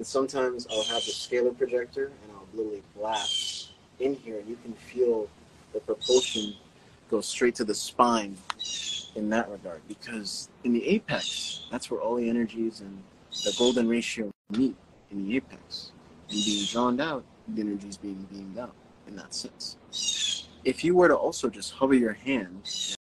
And sometimes I'll have the scalar projector and I'll literally blast in here, and you can feel the propulsion go straight to the spine in that regard. Because in the apex, that's where all the energies and the golden ratio meet, in the apex. And being drawn out, the energy is being beamed out in that sense. If you were to also just hover your hand